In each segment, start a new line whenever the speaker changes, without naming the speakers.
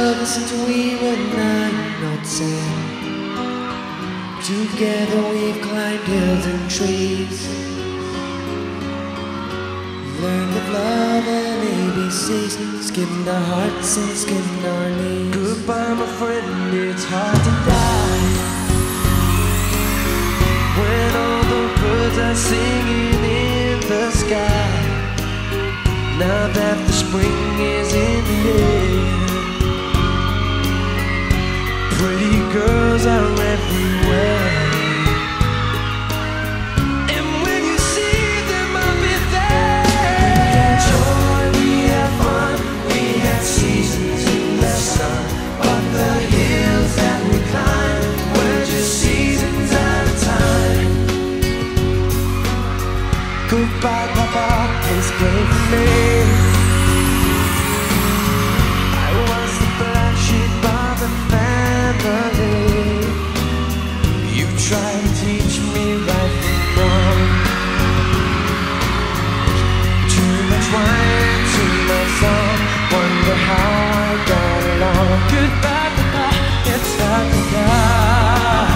other since we were 9 or 10. Together we've climbed hills and trees, learned of love and ABCs, skimmed our hearts and skimmed our knees.
Goodbye, my friend, it's hard to die when all the birds are singing in the sky. Now that the spring is in the air, pretty girls are everywhere. And when you see them, I'll be there. We had joy, we had fun, we had seasons in the sun, but the hills that we climbed were just seasons at a time. Goodbye, Papa, please play for me. I was the black sheep of the family. You tried to teach me right from wrong. Too much wine, too much song, wonder how I got along. Goodbye, Papa, it's hard to die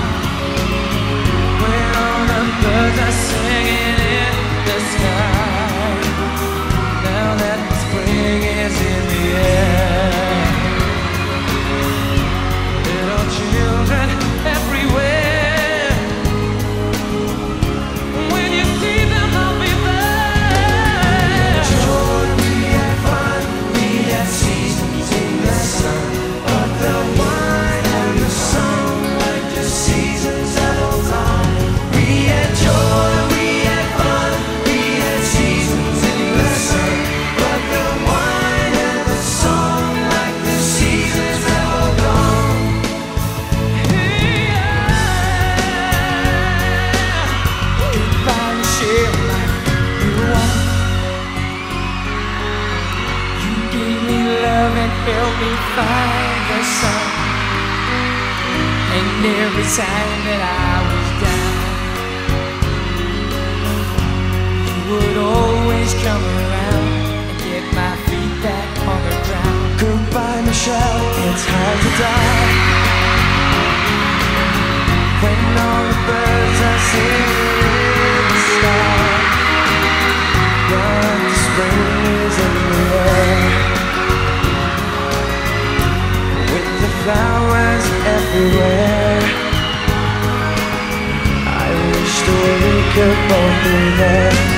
when all the birds are singing in the sky. Now that the spring is in the air, little children everywhere. When you see them, I'll be there. Joy, we had fun, we had seasons in the sun, but the wine and the song were just seasons that hold on. We had joy, we had fun, we had seasons in the sun, but the wine and the song like the seasons that hold on. Goodbye, Michelle, like you want. You gave me love and helped me find the sun. And every time that I was down, you would always come around and get my feet back on the ground. Goodbye, Michelle, it's hard to die when all the birds are singing in the sky. But the spring is in the air, with the flowers everywhere. I wish that we could both be there.